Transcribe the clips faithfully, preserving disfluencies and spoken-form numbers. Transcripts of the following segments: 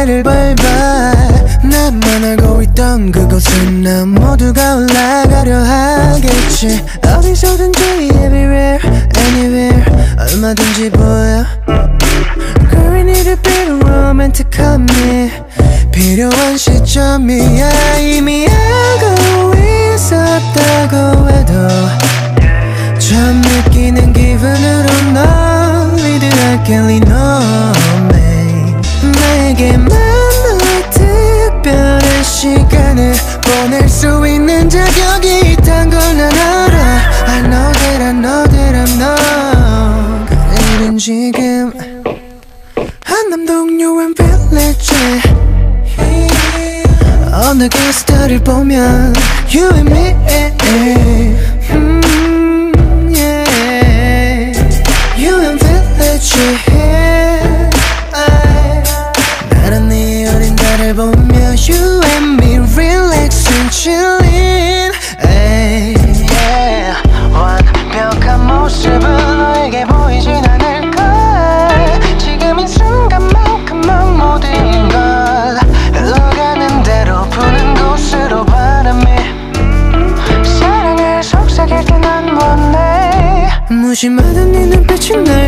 시계를 밟아 나만 알고 있던 그곳은 난 모두가 올라가려 하겠지. 어디서든지 everywhere anywhere 얼마든지 보여. Girl we need a bit of romantic me 필요한 시점이야. 이미 알고 있었다고 해도 처음 느끼는 기분으로 널 리드할게. Lean on me 내게만 너의 특별한 시간을 보낼 수 있는 자격이 있단 걸 난 알아. I know that I know that I'm not. 그래도 지금 한남동 유엔 빌리지 어느 게스트를 보면 You and me mm, yeah. 유엔 빌리지 나란히 어린 달을 보며 You and me relaxing chilling yeah. 완벽한 모습은 너에게 보이진 않을걸. 지금 이 순간만큼만 모든 걸 흘러가는 대로 부는 곳으로 바람이 사랑을 속삭일 때 난 원해. 무심하던 네 눈빛이 날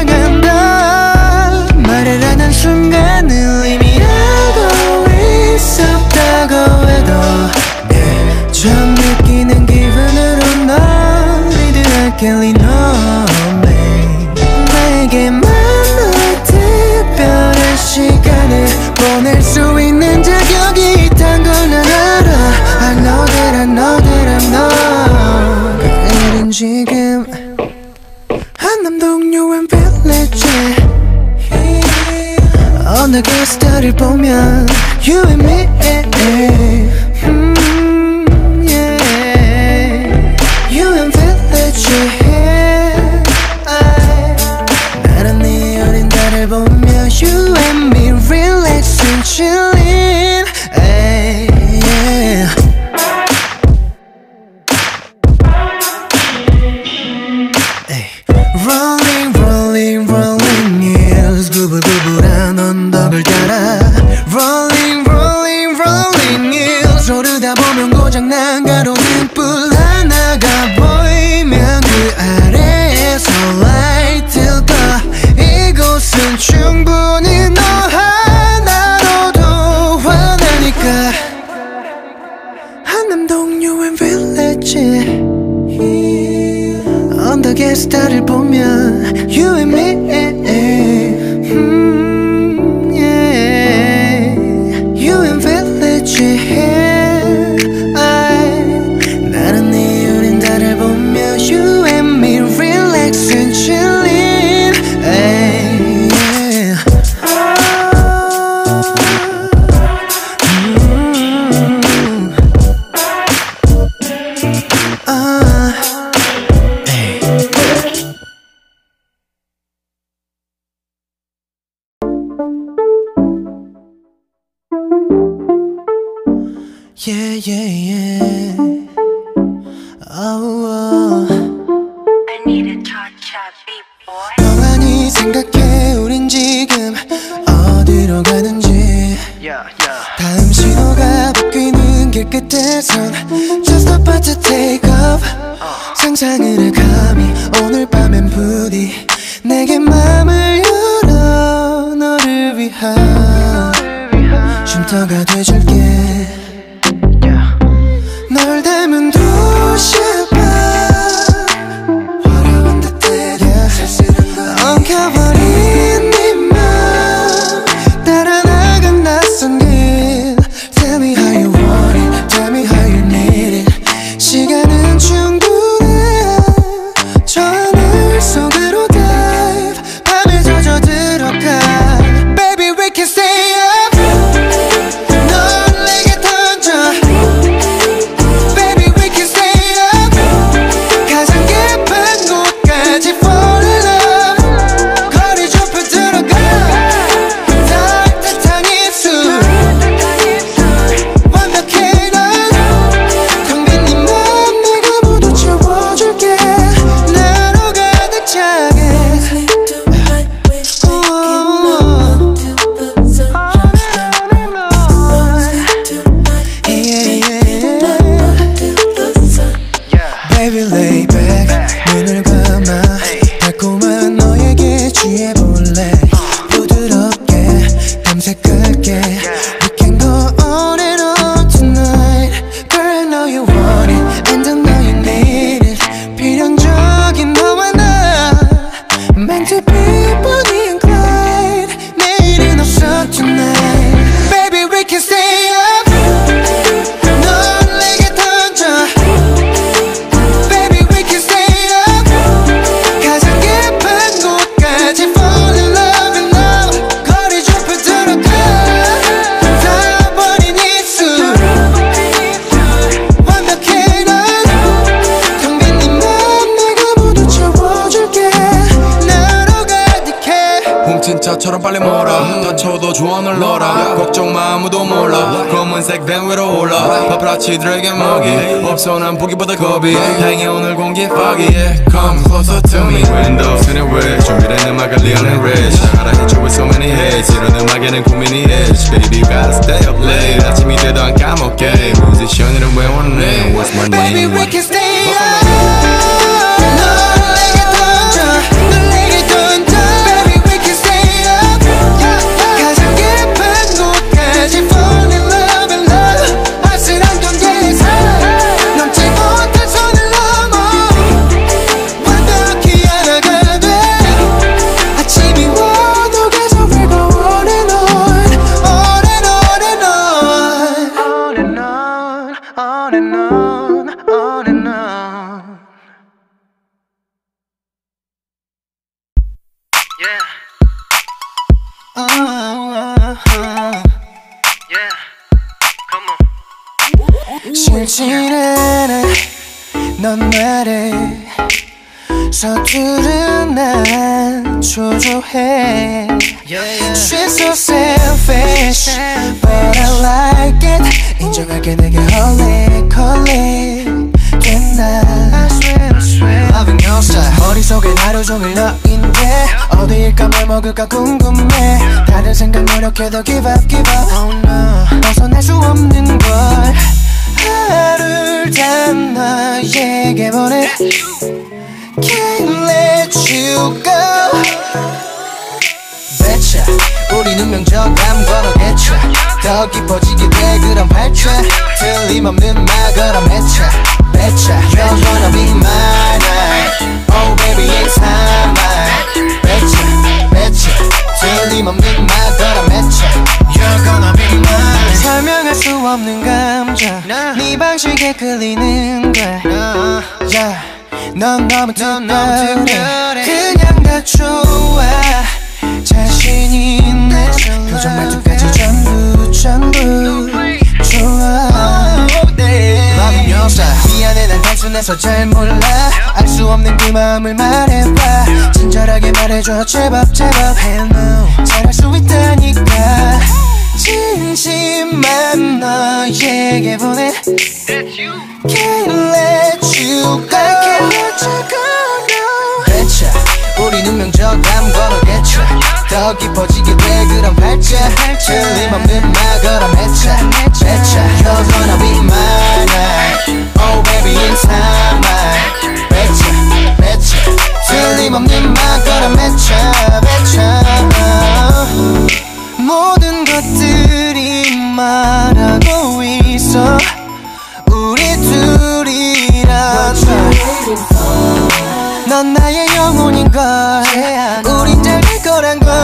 사랑한다 말을 하는 순간을 이미 알고 있었다고 해도 처음 느끼는 기분으로 널 리드할게. Lean on me 내게만 너의 특별한 시간을 보낼 수 있는 자격이 있단 걸 난 알아. I know that I know that I'm not. 그래도 지금 한남동 유엔 빌리지 어느 게스트를 보면 You and me mm, yeah. 유엔 빌리지 나란히 어린 달을 보며 You and me relaxing chilling yeah. Rolling rolling rolling hills 부불부불한 언덕을 따라 Rolling rolling rolling hills 오르다 보면 고장난 가로등 불 하나가 보이면 그 아래에서 라이트를 꺼. 이곳은 충분히 너 하나로도 환하니까. 한남동 유엔 빌리지 언덕에 스타를 보면 You and me mm, yeah. 유엔 빌리지 나란히 어린 달을 보며 You and me relaxing chilling yeah. mm, uh. Yeah, yeah, yeah. Oh, oh. I need a cha-cha beat, boy. 멍하니 생각해 우린 지금 어디로 가는지. Yeah, yeah. 다음 신호가 바뀌는 길 끝에선 Just about to take off. uh. 상상을 해 감히 오늘 밤엔 부디 내게 맘을 열어 너를 위한 쉼터가 돼줄게. 널 닮은 도시봐 화려한 듯해 엉켜버린 네 맘 따라 나간 낯선 길 Tell me how you want it Tell me how you need it 시간은 충분해 저 하늘 속으로 dive 밤에 젖어 들어가 Baby we can stay up 넌 내게 더 빨리 몰아 다쳐도 조언을 넣어라 걱정 마 아무도 몰라 검은색 밴 위로 올라 파파라치들에게 먹이 없어 난 보기보다 겁이 다행히 오늘 공기 foggy yeah. Come closer to me windows in a way 준비된 음악을 리얼은 rich 알아 hit you with so many hits 이런 음악에는 고민이 is Baby you gotta stay up late 아침이 돼도 안 까먹게 뮤지션 이름 외웠네 What's my name? Baby we can stay up 싫지는 않아 넌 말해 서투른 난 초조해 She's so selfish But I like it 인정할게 내게 홀릭 홀릭 된다 Loving your style 머릿속엔 하루 종일 너인데 어디일까 뭘 먹을까 궁금해 다른 생각 노력해도 give up give up Oh no 벗어날 수 없는 걸 하루를 다 너에게 보내 Can't let you go Betcha 우리는 명절 감거로겠죠 더 깊어지게 돼 그런 발차 틀림없는 말 그럼 해차 Betcha You're gonna be mine Oh baby it's time Betcha Betcha 틀림없는 말 그럼 해차 You're gonna be mine 설명할 수 없는 감정 네 방식에 끌리는 거야 yeah. 넌 너무 특별해 그냥 다 좋아 자신 있네 표정 말투까지 전부 전부 좋아 Loving your style 미안해 난 단순해서 잘 몰라 알 수 없는 그 마음을 말해봐 친절하게 말해줘 제발 제발 Hell no 잘할 수 있다니까 진심만 너에게 보내 Can't let you go I can't let you go no Betcha 우리는 명절 감거로겠죠 더 깊어지게 돼 그런 발자 틀림없는 말 그럼 해차 Betcha You're gonna be mine Oh baby in time Betcha Betcha 틀림없는 말 그럼 해차 Betcha 모든 것들이 말하고 있어 우리 둘이란 넌 나의 영혼인걸 우린 잘 될 거란 걸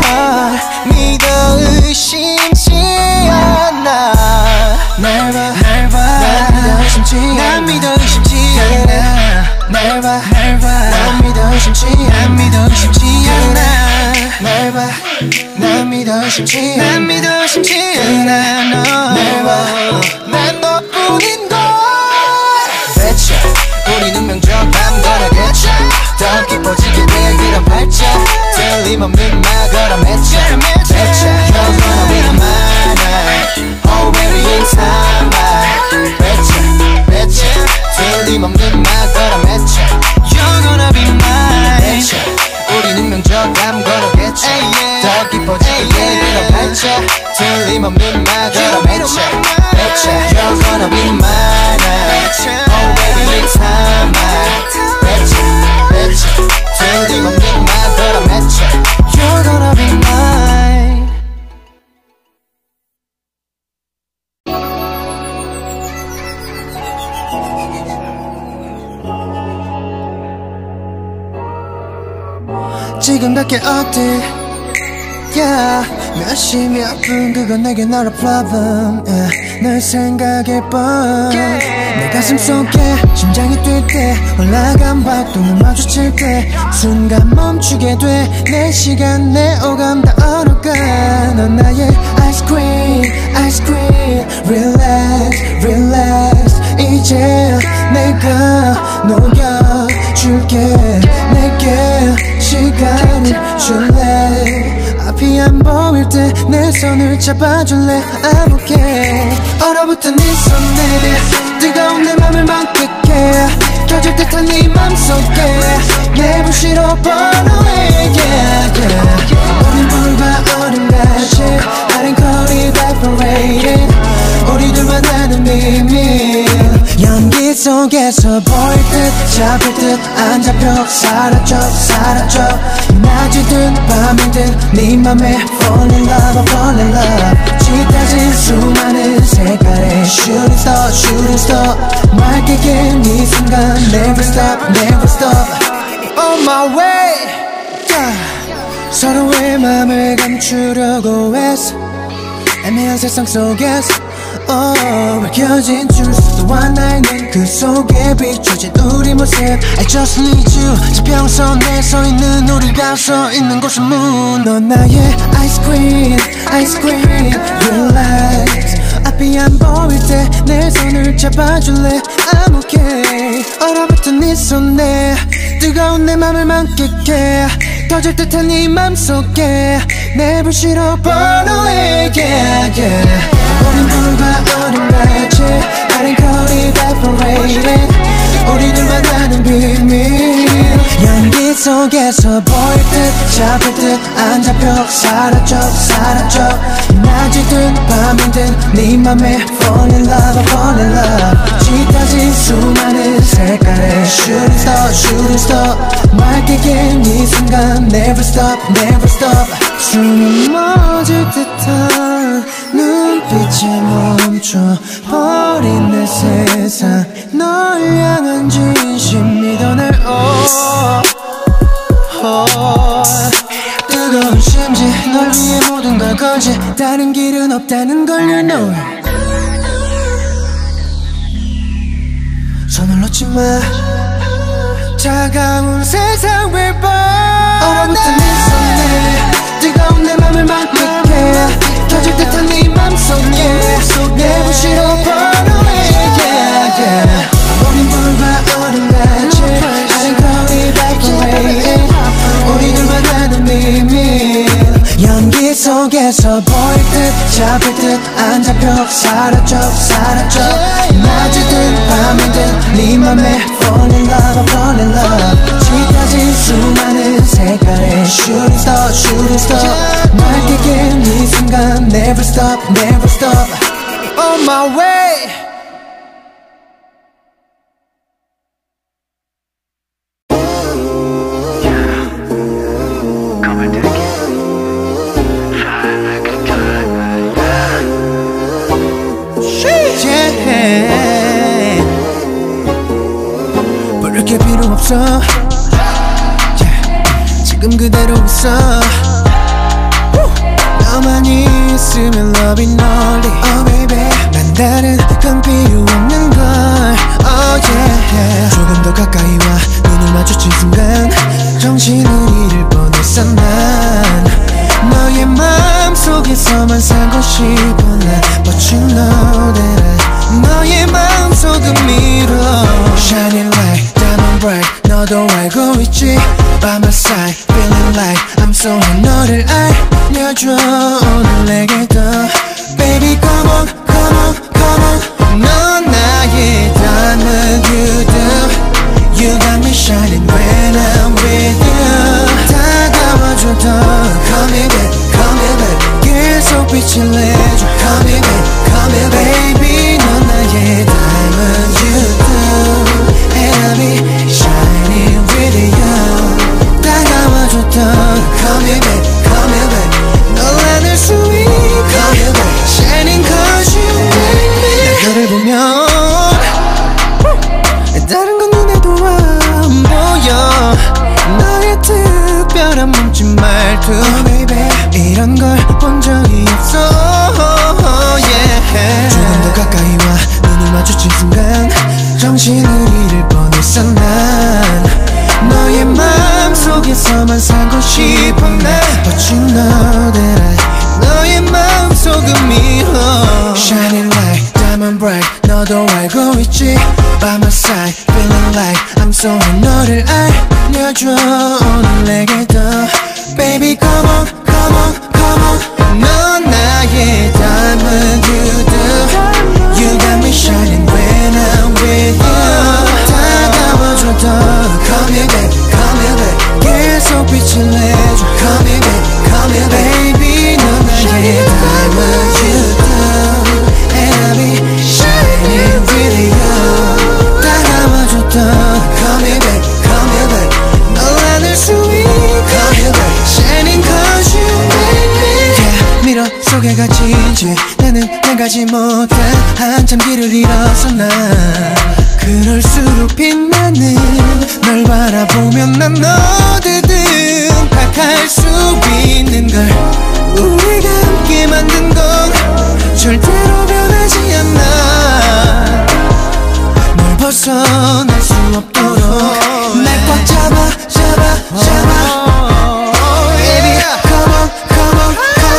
믿어 의심치 않아 날 봐 날 봐 난 믿어 의심치 않아 난 믿어 의심치 않아 날 봐 날 봐 난 믿어 의심치 않아 난 믿어 의심치 않아 날 봐 난 믿어 의심치 않아 난 믿어 의심치 않아 날 봐 난 너뿐인걸 Betcha 우리는 명절 감거라겠죠 더 깊어지게 돼 그런 발자 틀림없는 말 그럼 해차 Betcha You're gonna be mine Oh baby in time Betcha Betcha 틀림없는 말 그럼 해차 You're gonna be mine Betcha 우리는 명절 감거라겠죠 더 깊어지게 돼 그런 발자 틀림없는 말 그럼 해차 Betcha You're gonna be mine Oh baby in time Betcha Betcha 틀림없는 말 그럼 해차 You're gonna be mine 지금 밖에 어때 yeah. 몇 시 몇 분 그건 내게 not a problem yeah. 널 생각해 봐 내 가슴 속에 심장이 뛸 때 올라간 박동을 마주칠 때 순간 멈추게 돼 내 시간 내 오감 다 얼어가 넌 나의 ice cream ice cream relax relax 이제 내가 녹여줄게 내게 시간을 줄래 I 앞이 안 보일 때 내 손을 잡아줄래 I'm okay 얼어붙은 네 손에 뜨거운 내 맘을 만끽해 켜질 듯한 네 맘속에 내 불씨로 burn away yeah, yeah. 어린 불과 어른같이 아른거리 evaporating 우리들만 아는 비밀 연기 속에서 보일 듯 잡힐 듯 안 잡혀 사라져 사라져 낮이든 밤이든 네 맘에 fall in love fall in love 짙어진 수많은 색깔의 shooting star shooting star 맑게 긴 순간 never stop never stop on my way yeah. 서로의 맘을 감추려고 했어 애매한 세상 속에서 Oh, 밝혀진 truth 너와 나는 그 속에 비춰진 우리 모습 I just need you 지평선에 서있는 우리가 서있는 곳은 moon 넌 나의 ice cream ice cream relax 앞이 안 보일 때 내 손을 잡아줄래 I'm okay 얼어붙은 네 손에 뜨거운 내 맘을 만끽해 터질 듯한 네 맘속에 내 불씨로 burn away yeah, yeah. 어린 불과 어른같이 아른거리 evaporating 우리들만 아는 비밀 연기 속에서 보일 듯 잡힐 듯 안 잡혀 사라져 사라져 낮이든 밤이든 네 맘에 fall in love fall in love 짙어진 수많은 색깔의 shooting star shooting star 맑게 긴 이 순간 never stop never stop 숨이 멎을 듯한 눈빛에 멈춰버린 내 세상 널 향한 진심 믿어 날 oh, oh. 뜨거운 심지 널 위해 모든 걸 걸지 다른 길은 없다는 걸 you know 손을 놓지 마 차가운 세상 will burn 얼어붙은 네 손에 뜨거운 내 맘을 만끽해 터질 듯한 네 맘속에 내 불씨로 burn away yeah, yeah. 어린 불과 어른같이 아른거리 evaporating 우리들만 아는 비밀 연기 속에서 보일 듯 잡힐 듯 안 잡혀 사라져 사라져 낮이든 밤이든 네 맘에 fall in love fall in love 짙어진 수많은 색깔의 shooting star shooting star 맑게 긴 이 순간 never stop never stop on my way 부를 필요 없어 yeah. 지금 그대로 있어 너만 있으면 love it only oh baby 난 다른 건 필요 없는 걸 oh yeah 조금 더 가까이 와 눈을 마주친 순간 정신을 잃을 뻔했어 난 너의 마음속에서만 살고 싶어 난 But you know that I 너의 마음속은 미러 Shining like diamond bright 너도 알고 있지 By my side feeling like I'm so high 너를 알려줘 오늘 내게 더 Baby come on come on come on 넌 나의 diamond you do You got me shining when I'm with you 다가와줘 더 Come here baby come here baby 계속 빛을 내줘 Come here baby come here baby 넌 나의 diamond you do And I'll be shining with you 다가와줘 더 Come here baby come here baby 널 안을 수 있게 Come here baby shining cause you make me 너를 보면 다른 건 눈에도 안 보여 너의 특별한 몸짓 말투 oh, baby. 이런 걸 본 적이 없어 oh, yeah. 조금 더 가까이 와 눈을 마주친 순간 정신을 잃을 뻔했어 난 너의 마음속에서만 살고 싶어 난 But you know that I 너의 마음속은 미워 Shining like diamond bright 너도 알고 있지 By my side feeling like I'm so high 너를 알려줘 오늘 내게 더 Baby come on come on come come on. 넌 나의 diamond you do. You got me shining when I'm with you. 다가와줘 더 come here baby come here baby 계속 빛을 내줘 come here baby come here baby 넌 나의 diamond you do. And I'll be shining with you. 다가와줘 더 come here baby come here baby 널 안을 수 있게 come here baby shining cause you make me yeah 미러 속에 갇힌 채 나는 나가지 못해 한참 길을 잃었어 난 그럴수록 빛나는 널 바라보면 난 어디든 다 갈 수 있는 걸 우리가 함께 만든 건 절대로 변하지 않아 널 벗어날 수 없도록 날 꽉 잡아 잡아 잡아 Baby come on come on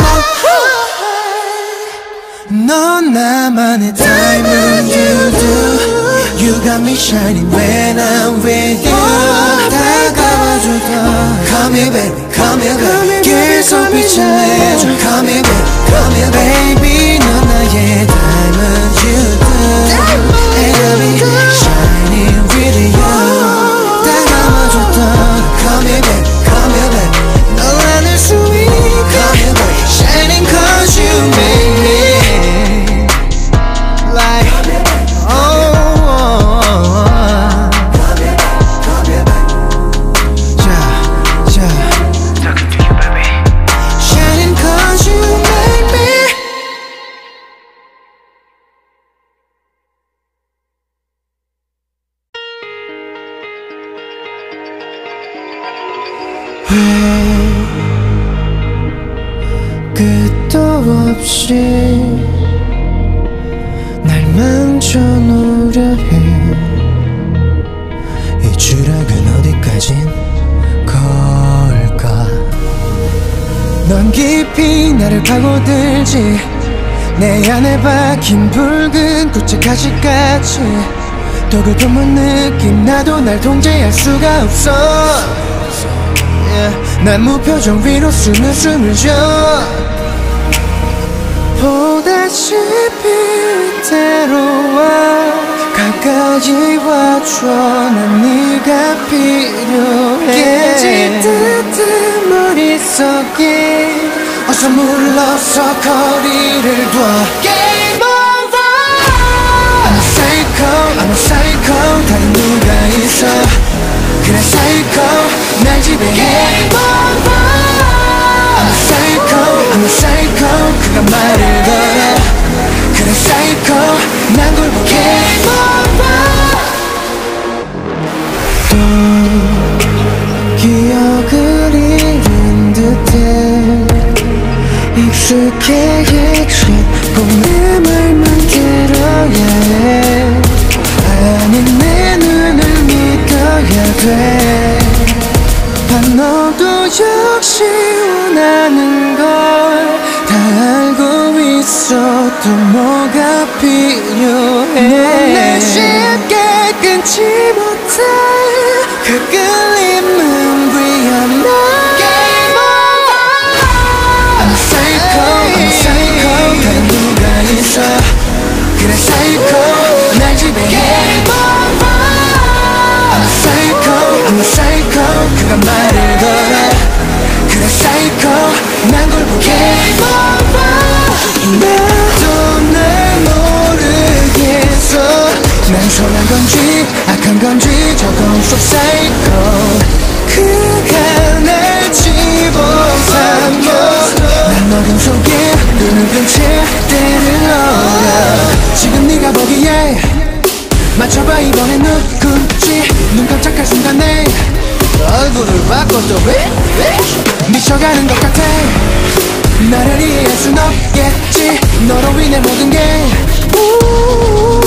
come on 넌 나만의 diamond you do You got me shining when I'm with you 다가와줘 더 Come here baby come here baby 계속 빛을 내줘 Come here baby come here baby 넌 나의 diamond you do And I'll be shining with you 다가와줘 더 Come here baby come here baby 널 안을 수 있게 Come here baby shining cause you make me like oh 끝도 없이 날 망쳐놓으려 해 이 추락은 어디까진 걸까 넌 깊이 나를 파고들지 내 안에 박힌 붉은 꽃의 가시까지 또 끝없는 느낌 나도 날 통제할 수가 없어 난 무표정 위로 숨을 숨을 쉬어 보다시피 때로와 가까이 와줘 난 네가 필요해 깨질 머릿속에 어서 물러서 거리를 둬 Game over I'm a psycho I'm a psycho 다른 누가 있어 그래 psycho 날 지배해 Game over I'm a psycho I'm a psycho 그가 말을 걸어 그래 psycho 난 굴복해 Game over 또 기억을 잃은 듯해 익숙해진 봄의 말만 들어야 해 아니 내 눈을 믿어야 돼 단 너도 역시 원하는 걸 다 알고 있어도 뭐가 필요해 날 쉽게 끊지 못해 그 끌림은 위험해 Game over I'm a psycho I'm a psycho 다른 누가 있어 그래 psycho 날 지배해 Game over I'm a psycho I'm a psycho 그가 말을 걸어 그래 psycho 난 굴복해 Game over 나도 날 모르겠어 난 선한 건지 악한 건지 저건 속 psycho 그가 날 집어삼켜 난 어둠 속에 눈을 뜬 채 때를 넣어 지금 네가 보기에 맞춰봐 이번엔 누군지 눈 깜짝할 순간에 얼굴을 바꿔도 왜? 미쳐가는 것 같아 나를 이해할 순 없겠지 너로 인해 모든 게 우